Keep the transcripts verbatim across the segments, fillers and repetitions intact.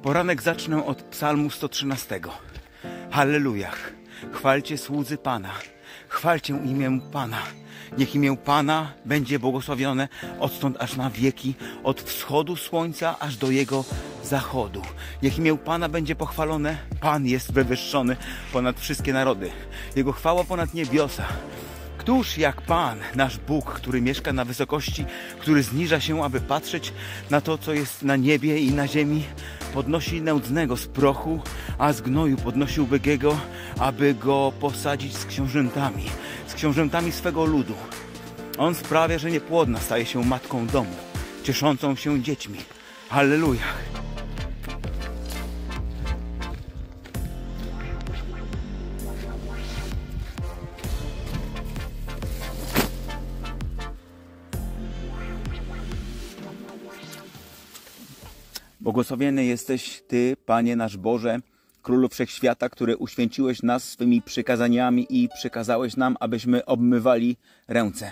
Poranek zacznę od psalmu sto trzynastego. Hallelujah! Chwalcie słudzy Pana, chwalcie imię Pana. Niech imię Pana będzie błogosławione odtąd aż na wieki, od wschodu słońca aż do jego zachodu. Niech imię Pana będzie pochwalone. Pan jest wywyższony ponad wszystkie narody. Jego chwała ponad niebiosa. Któż jak Pan, nasz Bóg, który mieszka na wysokości, który zniża się, aby patrzeć na to, co jest na niebie i na ziemi, podnosi nędznego z prochu, a z gnoju podnosi ubogiego, aby go posadzić z książętami, z książętami swego ludu. On sprawia, że niepłodna staje się matką domu, cieszącą się dziećmi. Halleluja! Błogosławiony jesteś Ty, Panie nasz Boże, Królu Wszechświata, który uświęciłeś nas swymi przykazaniami i przykazałeś nam, abyśmy obmywali ręce.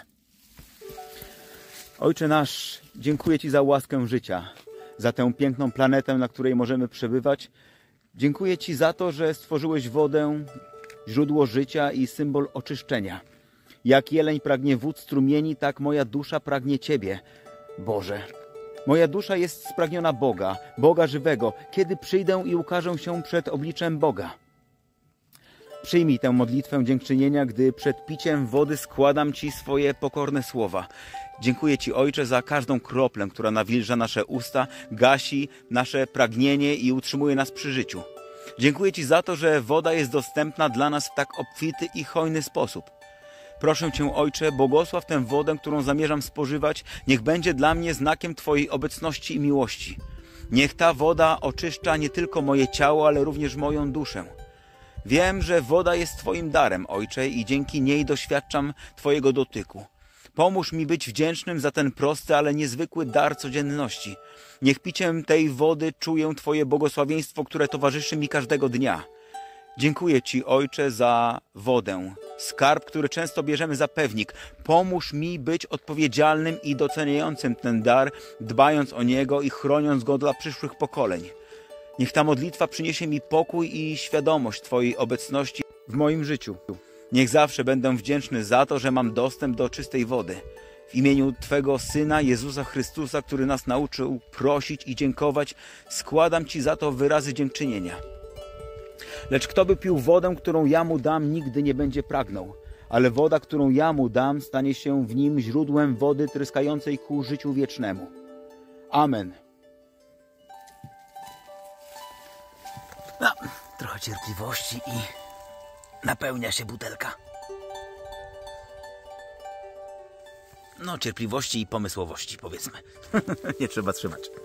Ojcze nasz, dziękuję Ci za łaskę życia, za tę piękną planetę, na której możemy przebywać. Dziękuję Ci za to, że stworzyłeś wodę, źródło życia i symbol oczyszczenia. Jak jeleń pragnie wód strumieni, tak moja dusza pragnie Ciebie, Boże. Moja dusza jest spragniona Boga, Boga żywego, kiedy przyjdę i ukażę się przed obliczem Boga. Przyjmij tę modlitwę dziękczynienia, gdy przed piciem wody składam Ci swoje pokorne słowa. Dziękuję Ci, Ojcze, za każdą kroplę, która nawilża nasze usta, gasi nasze pragnienie i utrzymuje nas przy życiu. Dziękuję Ci za to, że woda jest dostępna dla nas w tak obfity i hojny sposób. Proszę Cię, Ojcze, błogosław tę wodę, którą zamierzam spożywać. Niech będzie dla mnie znakiem Twojej obecności i miłości. Niech ta woda oczyszcza nie tylko moje ciało, ale również moją duszę. Wiem, że woda jest Twoim darem, Ojcze, i dzięki niej doświadczam Twojego dotyku. Pomóż mi być wdzięcznym za ten prosty, ale niezwykły dar codzienności. Niech piciem tej wody czuję Twoje błogosławieństwo, które towarzyszy mi każdego dnia. Dziękuję Ci, Ojcze, za wodę, skarb, który często bierzemy za pewnik. Pomóż mi być odpowiedzialnym i doceniającym ten dar, dbając o niego i chroniąc go dla przyszłych pokoleń. Niech ta modlitwa przyniesie mi pokój i świadomość Twojej obecności w moim życiu. Niech zawsze będę wdzięczny za to, że mam dostęp do czystej wody. W imieniu Twego Syna, Jezusa Chrystusa, który nas nauczył prosić i dziękować, składam Ci za to wyrazy dziękczynienia. Lecz kto by pił wodę, którą ja mu dam, nigdy nie będzie pragnął. Ale woda, którą ja mu dam, stanie się w nim źródłem wody tryskającej ku życiu wiecznemu. Amen. No, trochę cierpliwości i napełnia się butelka. No, cierpliwości i pomysłowości, powiedzmy. Nie trzeba trzymać.